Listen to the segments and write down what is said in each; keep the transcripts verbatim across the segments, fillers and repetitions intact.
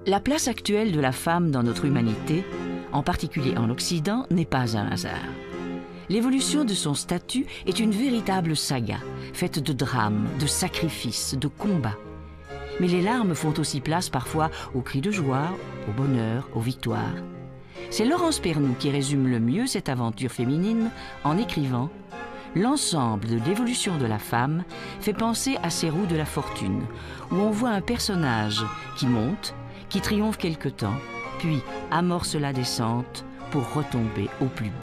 La place actuelle de la femme dans notre humanité, en particulier en Occident, n'est pas un hasard. L'évolution de son statut est une véritable saga, faite de drames, de sacrifices, de combats. Mais les larmes font aussi place parfois aux cris de joie, au bonheur, aux victoires. C'est Laurence Pernoud qui résume le mieux cette aventure féminine en écrivant « L'ensemble de l'évolution de la femme fait penser à ces roues de la fortune, où on voit un personnage qui monte, qui triomphe quelque temps, puis amorce la descente pour retomber au plus bas. »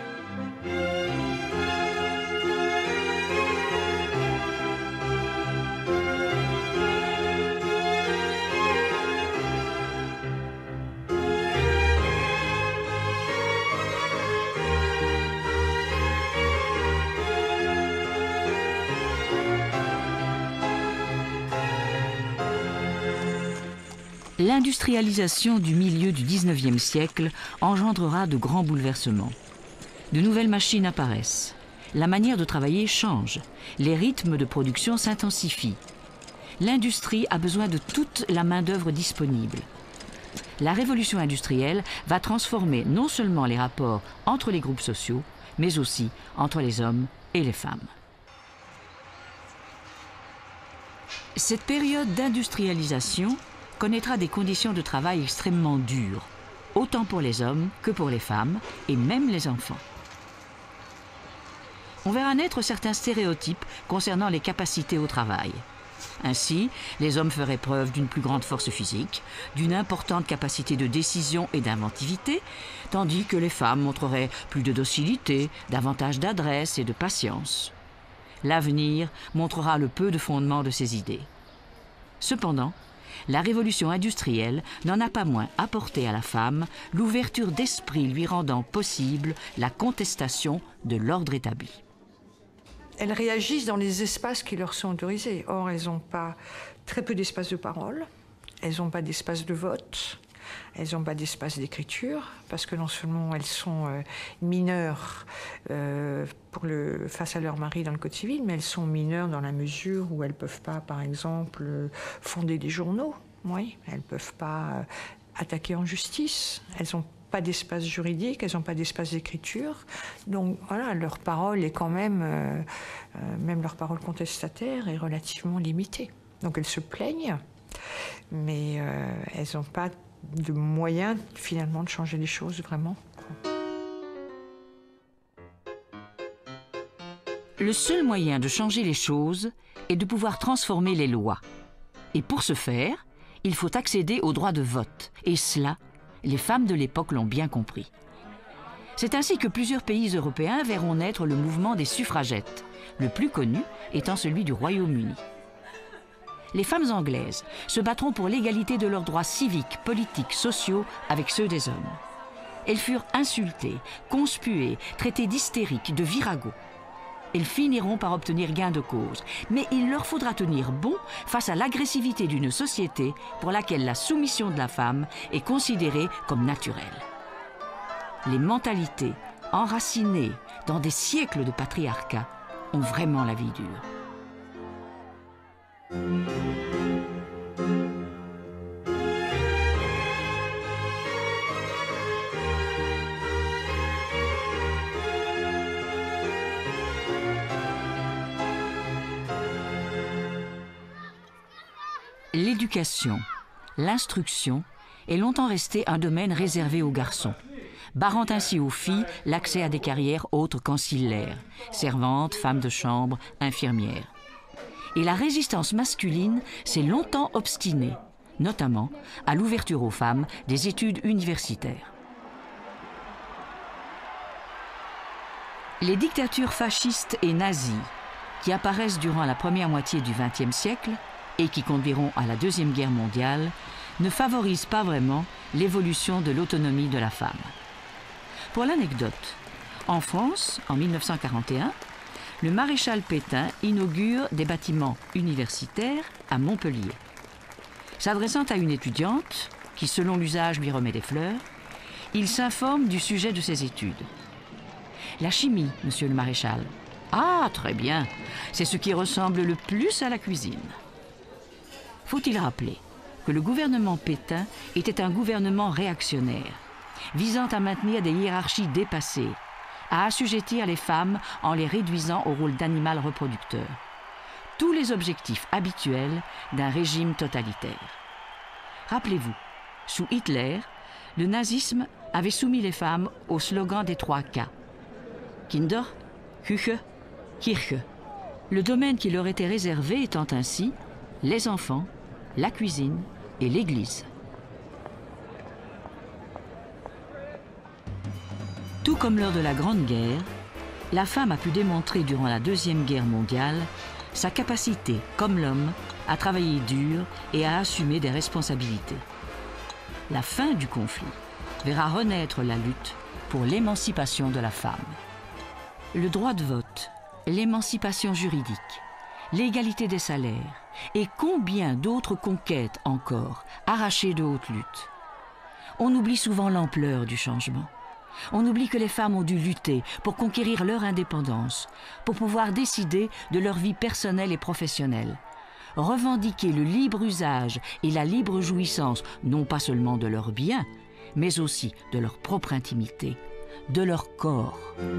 L'industrialisation du milieu du dix-neuvième siècle engendrera de grands bouleversements. De nouvelles machines apparaissent. La manière de travailler change. Les rythmes de production s'intensifient. L'industrie a besoin de toute la main-d'œuvre disponible. La révolution industrielle va transformer non seulement les rapports entre les groupes sociaux, mais aussi entre les hommes et les femmes. Cette période d'industrialisation connaîtra des conditions de travail extrêmement dures, autant pour les hommes que pour les femmes et même les enfants. On verra naître certains stéréotypes concernant les capacités au travail. Ainsi, les hommes feraient preuve d'une plus grande force physique, d'une importante capacité de décision et d'inventivité, tandis que les femmes montreraient plus de docilité, davantage d'adresse et de patience. L'avenir montrera le peu de fondement de ces idées. Cependant, la révolution industrielle n'en a pas moins apporté à la femme l'ouverture d'esprit lui rendant possible la contestation de l'ordre établi. Elles réagissent dans les espaces qui leur sont autorisés. Or, elles n'ont pas très peu d'espace de parole, elles n'ont pas d'espace de vote, elles n'ont pas d'espace d'écriture, parce que non seulement elles sont euh, mineures euh, pour le, face à leur mari dans le code civil, mais elles sont mineures dans la mesure où elles ne peuvent pas, par exemple, fonder des journaux. Oui, elles ne peuvent pas euh, attaquer en justice. Elles n'ont pas d'espace juridique, elles n'ont pas d'espace d'écriture. Donc voilà, leur parole est quand même, euh, euh, même leur parole contestataire est relativement limitée. Donc elles se plaignent, mais euh, elles n'ont pas de moyens finalement de changer les choses vraiment. Le seul moyen de changer les choses est de pouvoir transformer les lois. Et pour ce faire, il faut accéder au droit de vote. Et cela, les femmes de l'époque l'ont bien compris. C'est ainsi que plusieurs pays européens verront naître le mouvement des suffragettes, le plus connu étant celui du Royaume-Uni. Les femmes anglaises se battront pour l'égalité de leurs droits civiques, politiques, sociaux avec ceux des hommes. Elles furent insultées, conspuées, traitées d'hystériques, de viragos. Elles finiront par obtenir gain de cause, mais il leur faudra tenir bon face à l'agressivité d'une société pour laquelle la soumission de la femme est considérée comme naturelle. Les mentalités, enracinées dans des siècles de patriarcat, ont vraiment la vie dure. L'éducation, l'instruction est longtemps restée un domaine réservé aux garçons, barrant ainsi aux filles l'accès à des carrières autres qu'ancillaires, servantes, femmes de chambre, infirmières. Et la résistance masculine s'est longtemps obstinée, notamment à l'ouverture aux femmes des études universitaires. Les dictatures fascistes et nazies, qui apparaissent durant la première moitié du vingtième siècle et qui conduiront à la Deuxième Guerre mondiale, ne favorisent pas vraiment l'évolution de l'autonomie de la femme. Pour l'anecdote, en France, en mille neuf cent quarante et un, le maréchal Pétain inaugure des bâtiments universitaires à Montpellier. S'adressant à une étudiante, qui selon l'usage lui remet des fleurs, il s'informe du sujet de ses études. « La chimie, monsieur le maréchal. »« Ah, très bien, c'est ce qui ressemble le plus à la cuisine. » Faut-il rappeler que le gouvernement Pétain était un gouvernement réactionnaire, visant à maintenir des hiérarchies dépassées, à assujettir les femmes en les réduisant au rôle d'animal reproducteur. Tous les objectifs habituels d'un régime totalitaire. Rappelez-vous, sous Hitler, le nazisme avait soumis les femmes au slogan des trois K. Kinder, Küche, Kirche. Le domaine qui leur était réservé étant ainsi les enfants, la cuisine et l'église. Tout comme lors de la Grande Guerre, la femme a pu démontrer durant la Deuxième Guerre mondiale sa capacité, comme l'homme, à travailler dur et à assumer des responsabilités. La fin du conflit verra renaître la lutte pour l'émancipation de la femme. Le droit de vote, l'émancipation juridique, l'égalité des salaires et combien d'autres conquêtes encore arrachées de haute lutte. On oublie souvent l'ampleur du changement. On oublie que les femmes ont dû lutter pour conquérir leur indépendance, pour pouvoir décider de leur vie personnelle et professionnelle, revendiquer le libre usage et la libre jouissance non pas seulement de leurs biens, mais aussi de leur propre intimité, de leur corps.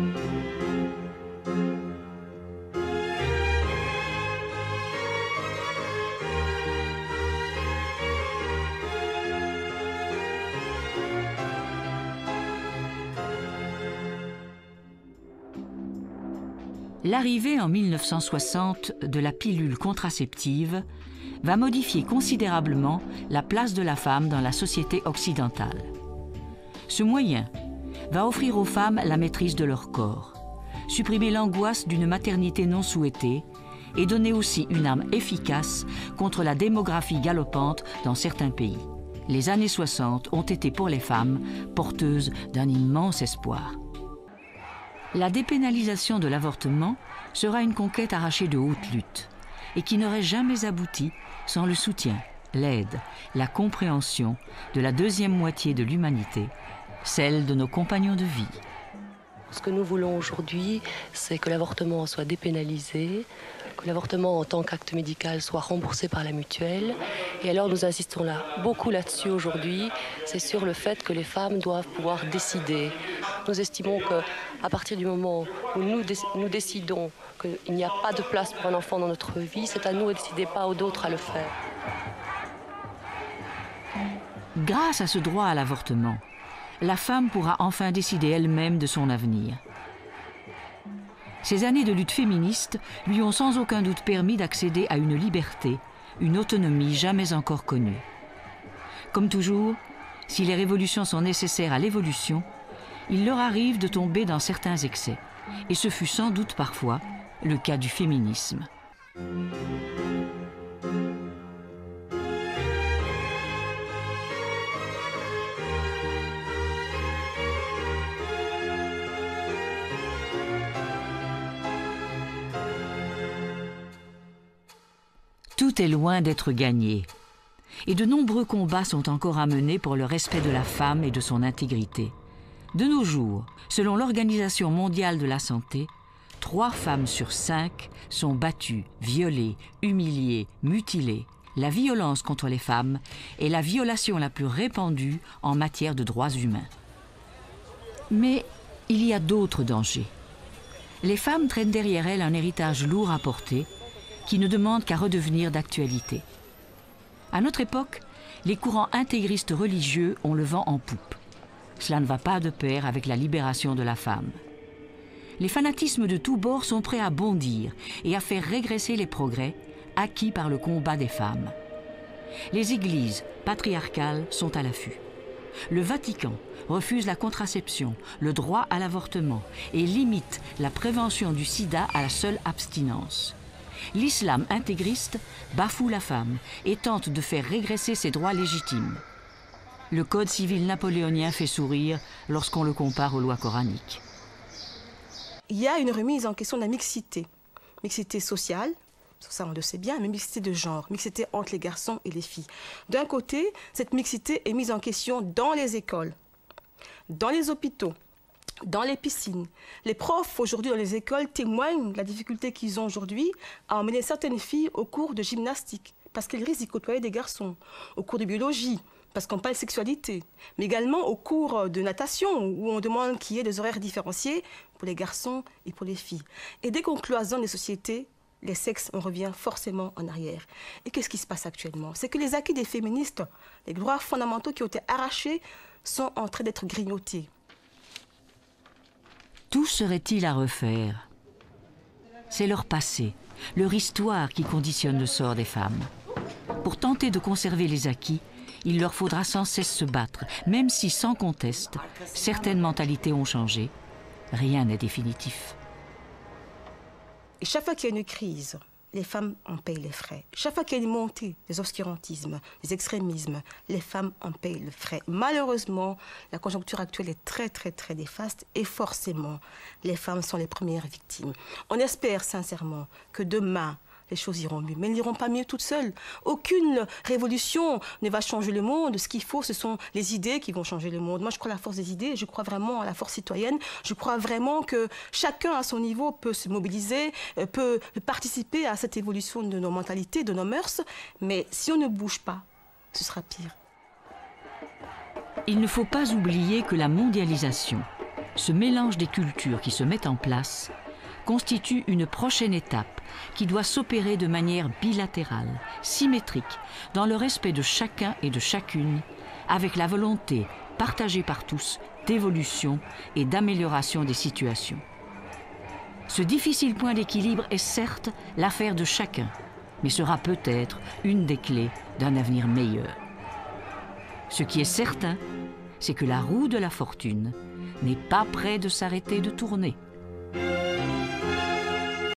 L'arrivée en mille neuf cent soixante de la pilule contraceptive va modifier considérablement la place de la femme dans la société occidentale. Ce moyen va offrir aux femmes la maîtrise de leur corps, supprimer l'angoisse d'une maternité non souhaitée et donner aussi une arme efficace contre la démographie galopante dans certains pays. Les années soixante ont été pour les femmes porteuses d'un immense espoir. La dépénalisation de l'avortement sera une conquête arrachée de haute lutte et qui n'aurait jamais abouti sans le soutien, l'aide, la compréhension de la deuxième moitié de l'humanité, celle de nos compagnons de vie. Ce que nous voulons aujourd'hui, c'est que l'avortement soit dépénalisé, que l'avortement en tant qu'acte médical soit remboursé par la mutuelle. Et alors nous insistons là, beaucoup là-dessus aujourd'hui, c'est sur le fait que les femmes doivent pouvoir décider. Nous estimons qu'à partir du moment où nous, dé nous décidons qu'il n'y a pas de place pour un enfant dans notre vie, c'est à nous de décider, pas aux autres à le faire. Grâce à ce droit à l'avortement, la femme pourra enfin décider elle-même de son avenir. Ces années de lutte féministe lui ont sans aucun doute permis d'accéder à une liberté, une autonomie jamais encore connue. Comme toujours, si les révolutions sont nécessaires à l'évolution, il leur arrive de tomber dans certains excès, et ce fut sans doute parfois le cas du féminisme. Tout est loin d'être gagné, et de nombreux combats sont encore à mener pour le respect de la femme et de son intégrité. De nos jours, selon l'Organisation mondiale de la santé, trois femmes sur cinq sont battues, violées, humiliées, mutilées. La violence contre les femmes est la violation la plus répandue en matière de droits humains. Mais il y a d'autres dangers. Les femmes traînent derrière elles un héritage lourd à porter, qui ne demande qu'à redevenir d'actualité. À notre époque, les courants intégristes religieux ont le vent en poupe. Cela ne va pas de pair avec la libération de la femme. Les fanatismes de tous bords sont prêts à bondir et à faire régresser les progrès acquis par le combat des femmes. Les églises patriarcales sont à l'affût. Le Vatican refuse la contraception, le droit à l'avortement et limite la prévention du sida à la seule abstinence. L'islam intégriste bafoue la femme et tente de faire régresser ses droits légitimes. Le code civil napoléonien fait sourire lorsqu'on le compare aux lois coraniques. Il y a une remise en question de la mixité. Mixité sociale, ça on le sait bien, mais mixité de genre, mixité entre les garçons et les filles. D'un côté, cette mixité est mise en question dans les écoles, dans les hôpitaux, dans les piscines. Les profs aujourd'hui dans les écoles témoignent de la difficulté qu'ils ont aujourd'hui à emmener certaines filles au cours de gymnastique parce qu'elles risquent d'y côtoyer des garçons, au cours de biologie, parce qu'on parle de sexualité, mais également au cours de natation, où on demande qu'il y ait des horaires différenciés pour les garçons et pour les filles. Et dès qu'on cloisonne les sociétés, les sexes, on revient forcément en arrière. Et qu'est-ce qui se passe actuellement? C'est que les acquis des féministes, les droits fondamentaux qui ont été arrachés, sont en train d'être grignotés. Tout serait-il à refaire? C'est leur passé, leur histoire qui conditionne le sort des femmes. Pour tenter de conserver les acquis, il leur faudra sans cesse se battre, même si, sans conteste, certaines mentalités ont changé. Rien n'est définitif. Et chaque fois qu'il y a une crise, les femmes en payent les frais. Chaque fois qu'il y a une montée des obscurantismes, des extrémismes, les femmes en payent les frais. Malheureusement, la conjoncture actuelle est très, très, très néfaste et forcément, les femmes sont les premières victimes. On espère sincèrement que demain, les choses iront mieux, mais elles n'iront pas mieux toutes seules. Aucune révolution ne va changer le monde. Ce qu'il faut, ce sont les idées qui vont changer le monde. Moi, je crois à la force des idées, je crois vraiment à la force citoyenne. Je crois vraiment que chacun, à son niveau, peut se mobiliser, peut participer à cette évolution de nos mentalités, de nos mœurs. Mais si on ne bouge pas, ce sera pire. Il ne faut pas oublier que la mondialisation, ce mélange des cultures qui se met en place, constitue une prochaine étape qui doit s'opérer de manière bilatérale, symétrique, dans le respect de chacun et de chacune, avec la volonté, partagée par tous, d'évolution et d'amélioration des situations. Ce difficile point d'équilibre est certes l'affaire de chacun, mais sera peut-être une des clés d'un avenir meilleur. Ce qui est certain, c'est que la roue de la fortune n'est pas près de s'arrêter de tourner.